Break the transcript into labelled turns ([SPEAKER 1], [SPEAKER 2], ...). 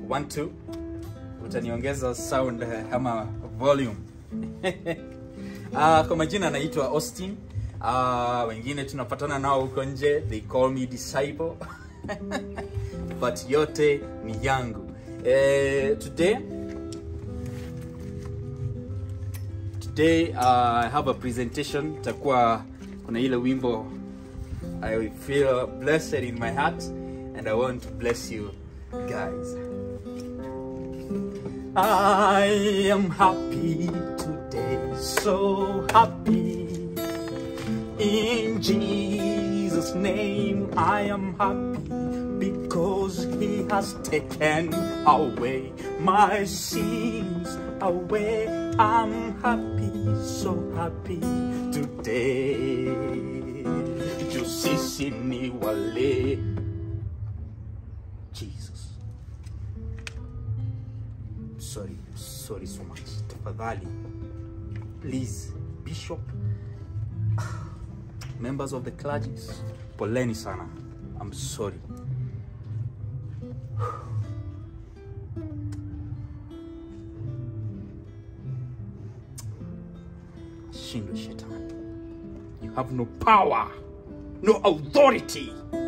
[SPEAKER 1] 1 2 utaniongeza sound ama volume. Kwa majina naitwa Austin. Wengine tunapatana nao huko nje, they call me disciple. But yote ni yangu. Today I have a presentation. Takuwa kuna ile wimbo I feel blessed in my heart and I want to bless you guys. I am happy today, so happy. In Jesus' name I am happy because He has taken away my sins away. I'm happy, so happy today. Jusisi ni wale. Jesus. Sorry so much. Tafadhali. Please, Bishop, members of the clergy, poleni sana. I'm sorry. Shindo Shetani. You have no power, no authority